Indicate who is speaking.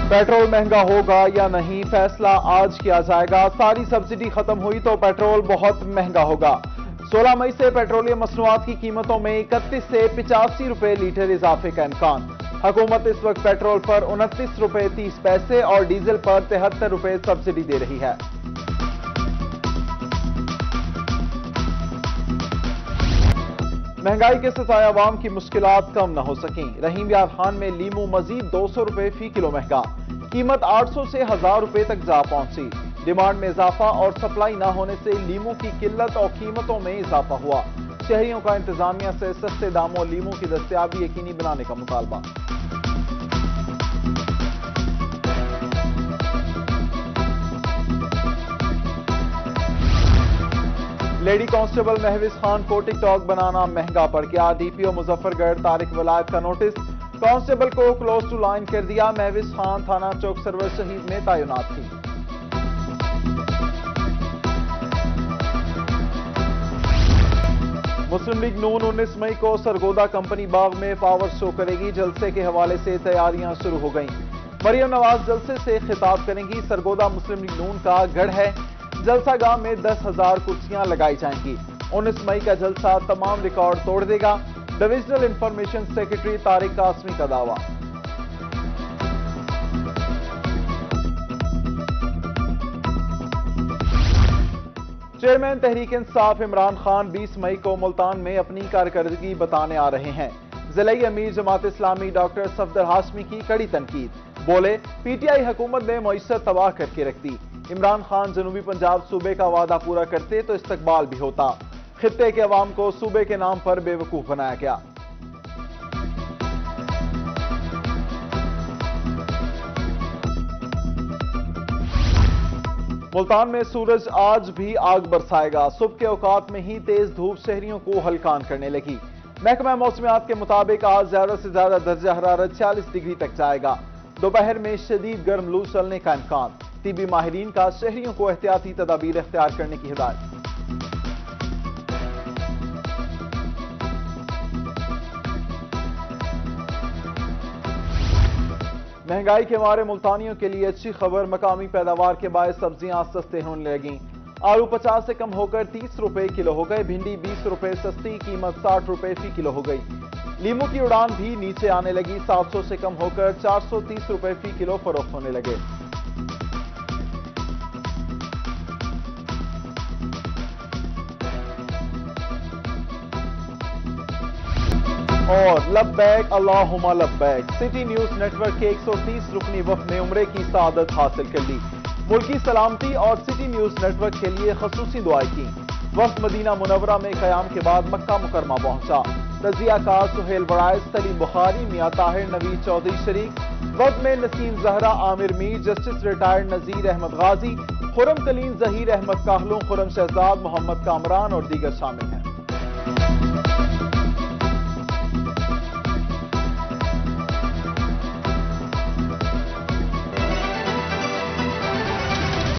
Speaker 1: Petrol مہنگا ہوگا یا نہیں فیصلہ آج کیا جائے گا۔ ساری سبسڈی ختم ہوئی تو پیٹرول بہت مہنگا ہوگا۔ 16 مئی سے پیٹرولیم مصنوعات کی قیمتوں میں 31 سے 85 روپے لیٹر اضافے کا امکان۔ حکومت اس وقت پیٹرول پر 29 روپے 30 پیسے اور ڈیزل پر 73 روپے سبسڈی دے رہی ہے۔ مہنگائی کے ستائے عوام کی مشکلات کم نہ ہو سکیں۔ رحیم یار خان میں لیمو مزید 200 روپے فی کلو مہنگا، قیمت 800 سے 1000 روپے تک جا پہنچی۔ ڈیمانڈ میں اضافہ اور سپلائی نہ ہونے سے لیمو کی قلت اور قیمتوں میں اضافہ ہوا۔ شہریوں کا انتظامیہ سے سستے داموں لیمو کی دستیابی یقینی بنانے کا مطالبہ۔ لیڈی کانسٹیبل مہوش خان کو ٹک ٹاک بنانا مہنگا پڑ گیا۔ ڈی پی او مظفر گڑھ طارق ولایت کا نوٹس، کانسٹیبل کو کلوز ٹو لائن کر دیا۔ مہوش خان تھانہ چوک سرور شہید میں تعینات تھی۔ مسلم لیگ نون 19 مئی کو سرگودا کمپنی باغ میں پاور شو کرے گی۔ جلسے کے حوالے سے تیاریاں شروع ہو گئیں۔ مریم نواز جلسے سے خطاب کریں گی۔ سرگودا مسلم لیگ نون کا گڑھ ہے۔ جلسہ گاہ میں 10,000 کرسیاں لگائی جائیں گی۔ 19 مئی کا جلسہ تمام ریکارڈ توڑ دے گا۔ Divisional information secretary Tariq Qasmi کا دعویٰ۔ چیئرمین تحریک انصاف عمران خان 20 مئی کو ملتان میں اپنی کارکردگی بتانے آ رہے ہیں۔ ضلعی امیر جماعت اسلامی ڈاکٹر صفدر ہاشمی کی کڑی تنقید، بولے پی ٹی آئی حکومت نے معیشت تباہ کر کے رکھ دی۔ عمران خان جنوبی پنجاب صوبے کا وعدہ پورا کرتے تو استقبال بھی ہوتا۔ خطے کے عوام کو صوبے کے نام پر بے وقوف بنایا گیا۔ ملتان میں سورج آج بھی آگ برسائے گا۔ صبح کے اوقات میں ہی تیز دھوپ شہریوں کو ہلکان کرنے لگی۔ محکمہ موسمیات کے مطابق آج زیادہ سے زیادہ درجہ حرارت 46 ڈگری تک جائے گا۔ دوپہر میں شدید گرم لو چلنے کا امکان۔ طبی ماہرین کا شہریوں کو احتیاطی تدابیر اختیار کرنے کی ہدایت۔ مہنگائی کے مارے ملتانیوں کے لیے اچھی خبر، مقامی پیداوار کے باعث سبزیاں سستے ہونے لگیں۔ آلو 50 سے کم ہو کر 30 روپے کلو ہو گئے، بھنڈی 20 روپے سستی، قیمت 60 روپے فی کلو ہو گئی۔ لیمو کی اڑان بھی نیچے آنے لگی، 700 سے کم ہو کر 430 روپے فی کلو فروخت ہونے لگے۔ اور لبیک اللہم لبیک، سٹی نیوز نیٹ ورک کے 130 رکنی وفد نے عمرے کی سعادت حاصل کر لی۔ ملکی سلامتی اور سٹی نیوز نیٹ ورک کے لیے خصوصی دعائیں کی۔ وفد مدینہ منورہ میں قیام کے بعد مکہ مکرمہ پہنچا۔ تجزیہ کار سہیل وڑائز، سلیم بخاری، میاں طاہر، نوید چودھری شریک۔ وفد میں نسیم زہرا، عامر میر، جسٹس ریٹائرڈ نذیر احمد غازی، خرم کلیم، ظہیر احمد کاہلوں، خرم شہزاد، محمد کامران اور دیگر شامل ہیں۔